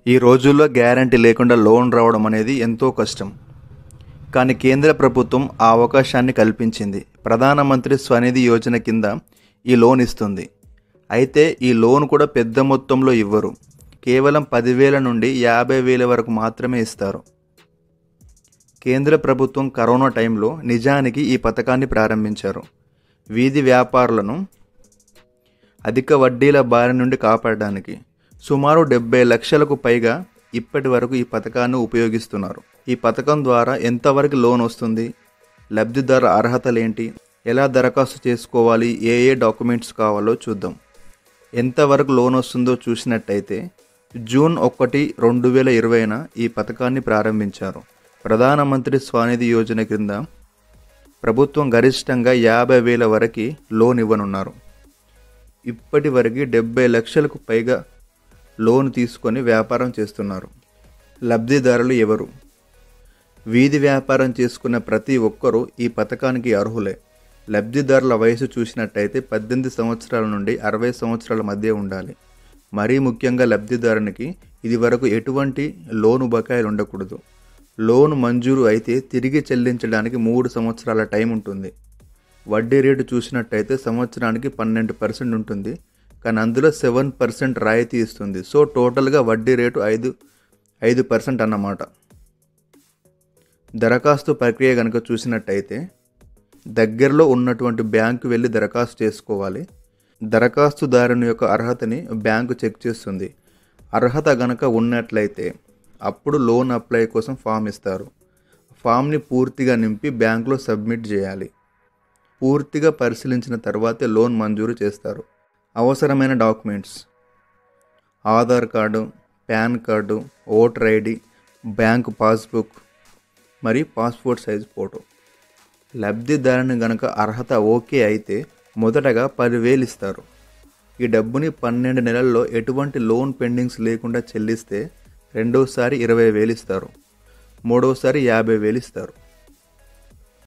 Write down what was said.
ఈ రోజుల్లో గ్యారంటీ లేకుండా లోన్ రావడం అనేది ఎంతో కష్టం. కానీ కేంద్ర ప్రభుత్వం ఆ అవకాశాన్ని కల్పించింది. ప్రధానమంత్రి స్వనిధి యోజన కింద ఈ లోన్ ఇస్తుంది. అయితే ఈ లోన్ కూడా పెద్ద మొత్తంలో ఇవ్వరు. కేవలం 10,000 నుండి 50,000 వరకు మాత్రమే ఇస్తారు. కేంద్ర ప్రభుత్వం కరోనా టైంలో నిజానికి ఈ పథకాన్ని ప్రారంభించారు. వీధి వ్యాపారులను అధిక వడ్డీల బారి నుండి కాపాడడానికి. సుమారు 70 లక్షలకు పైగా ఇప్పటి వరకు ఈ పథకాన్ని ఉపయోగిస్తున్నారు. ఈ పథకం ద్వారా ఎంతవరకు లోన్ వస్తుంది, లబ్ధిదారు అర్హతలేంటి, ఎలా దరఖాస్తు చేసుకోవాలి, ఏ డాక్యుమెంట్స్ కావాలో చూద్దాం. ఎంతవరకు లోన్ వస్తుందో చూసినట్టయితే జూన్ 1, 2020న ఈ పథకాన్ని ప్రారంభించారు. ప్రధానమంత్రి స్వనిధి యోజన కింద ప్రభుత్వం గరిష్టంగా 50,000 వరకు లోన్ ఇవ్వనున్నారు. ఇప్పటి వరకు 70 లక్షలకు పైగా లోన్ తీసుకొని వ్యాపారం చేస్తున్నారు. లబ్ధిదారులు ఎవరు? వీధి వ్యాపారం చేసుకున్న ప్రతి ఒక్కరూ ఈ పథకానికి అర్హులే. లబ్ధిదారుల వయసు చూసినట్టయితే 18 సంవత్సరాల నుండి 60 సంవత్సరాల మధ్య ఉండాలి. మరీ ముఖ్యంగా లబ్ధిదారునికి ఇది వరకు ఎటువంటి లోను బకాయిలు ఉండకూడదు. లోన్ మంజూరు అయితే తిరిగి చెల్లించడానికి 3 సంవత్సరాల టైం ఉంటుంది. వడ్డీ రేటు చూసినట్టయితే సంవత్సరానికి 12% ఉంటుంది. కానీ అందులో 7% రాయితీ ఇస్తుంది. సో టోటల్గా వడ్డీ రేటు 5% అన్నమాట. దరఖాస్తు ప్రక్రియ కనుక చూసినట్టయితే దగ్గరలో ఉన్నటువంటి బ్యాంకు వెళ్ళి దరఖాస్తు చేసుకోవాలి. దరఖాస్తుదారుని యొక్క అర్హతని బ్యాంకు చెక్ చేస్తుంది. అర్హత గనక ఉన్నట్లయితే అప్పుడు లోన్ అప్లై కోసం ఫామ్ ఇస్తారు. ఫామ్ని పూర్తిగా నింపి బ్యాంకులో సబ్మిట్ చేయాలి. పూర్తిగా పరిశీలించిన తర్వాతే లోన్ మంజూరు చేస్తారు. అవసరమైన documents: Aadhaar card, PAN card, voter ID, bank passbook మరియు పాస్పోర్ట్ సైజ్ ఫోటో. లబ్ధిదారుని గనక అర్హత ఓకే అయితే మొదటగా 10,000 ఇస్తారు. ఈ డబ్బుని 12 నెలల్లో ఎటువంటి లోన్ పెండింగ్స్ లేకుండా చెల్లిస్తే రెండోసారి 20,000 ఇస్తారు. మూడోసారి 50,000 ఇస్తారు.